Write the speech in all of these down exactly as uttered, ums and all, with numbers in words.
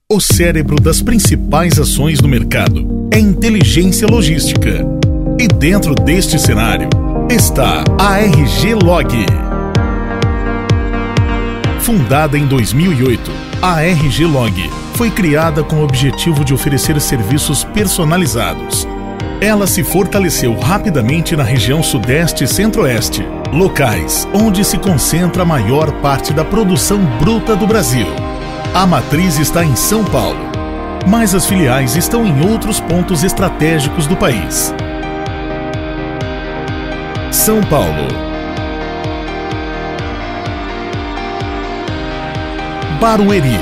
O cérebro das principais ações no mercado é inteligência logística. E dentro deste cenário está a R G Log. Fundada em dois mil e oito, a R G Log foi criada com o objetivo de oferecer serviços personalizados. Ela se fortaleceu rapidamente na região Sudeste e Centro-Oeste, locais onde se concentra a maior parte da produção bruta do Brasil. A matriz está em São Paulo, mas as filiais estão em outros pontos estratégicos do país. São Paulo, Barueri,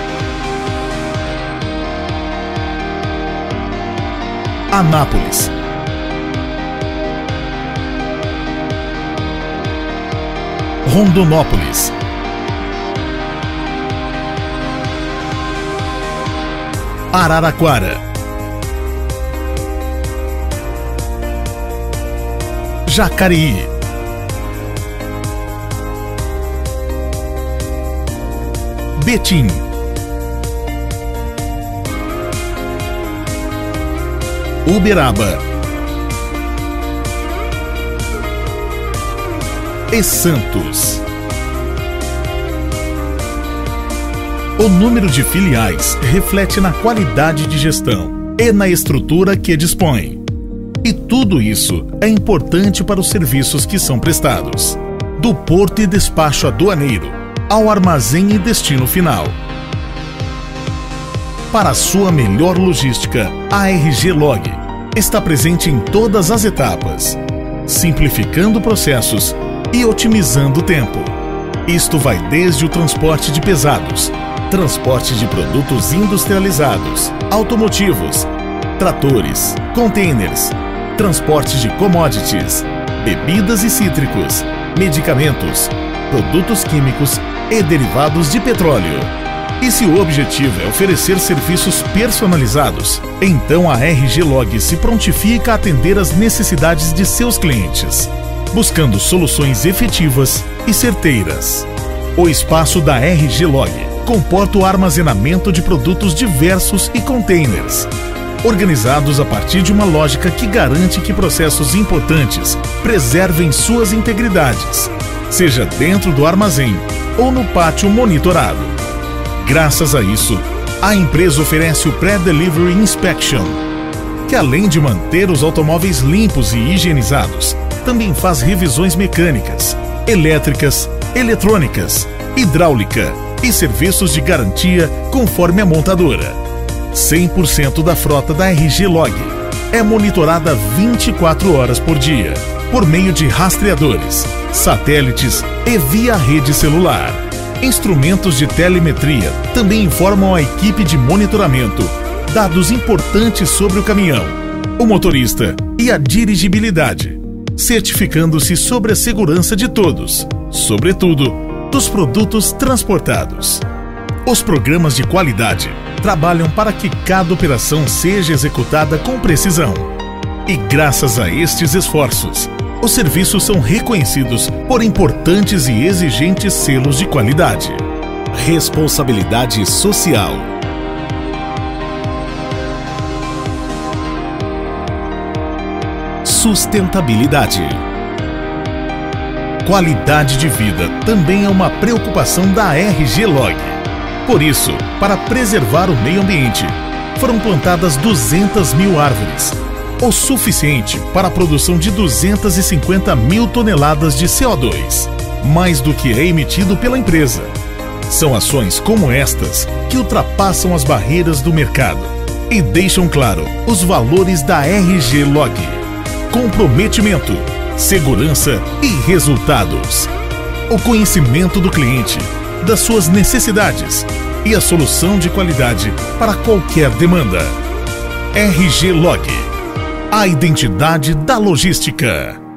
Anápolis, Rondonópolis, Araraquara, Jacareí, Betim, Uberaba e Santos. O número de filiais reflete na qualidade de gestão e na estrutura que dispõe. E tudo isso é importante para os serviços que são prestados, do porto e despacho aduaneiro ao armazém e destino final. Para a sua melhor logística, a R G Log está presente em todas as etapas, simplificando processos e otimizando o tempo. Isto vai desde o transporte de pesados, transporte de produtos industrializados, automotivos, tratores, containers, transporte de commodities, bebidas e cítricos, medicamentos, produtos químicos e derivados de petróleo. E se o objetivo é oferecer serviços personalizados, então a R G Log se prontifica a atender às necessidades de seus clientes, buscando soluções efetivas e certeiras. O espaço da R G Log comporta o armazenamento de produtos diversos e containers, organizados a partir de uma lógica que garante que processos importantes preservem suas integridades, seja dentro do armazém ou no pátio monitorado. Graças a isso, a empresa oferece o Pre-Delivery Inspection, que além de manter os automóveis limpos e higienizados, também faz revisões mecânicas, elétricas, eletrônicas, hidráulica e serviços de garantia conforme a montadora. cem por cento da frota da R G Log é monitorada vinte e quatro horas por dia, por meio de rastreadores, satélites e via rede celular. Instrumentos de telemetria também informam a equipe de monitoramento dados importantes sobre o caminhão, o motorista e a dirigibilidade, certificando-se sobre a segurança de todos, sobretudo dos produtos transportados. Os programas de qualidade trabalham para que cada operação seja executada com precisão. E graças a estes esforços, os serviços são reconhecidos por importantes e exigentes selos de qualidade. Responsabilidade social. Sustentabilidade. Qualidade de vida também é uma preocupação da R G Log. Por isso, para preservar o meio ambiente, foram plantadas duzentas mil árvores, o suficiente para a produção de duzentas e cinquenta mil toneladas de C O dois, mais do que é emitido pela empresa. São ações como estas que ultrapassam as barreiras do mercado e deixam claro os valores da R G Log: comprometimento, segurança e resultados. O conhecimento do cliente, das suas necessidades e a solução de qualidade para qualquer demanda. R G Log, a identidade da logística.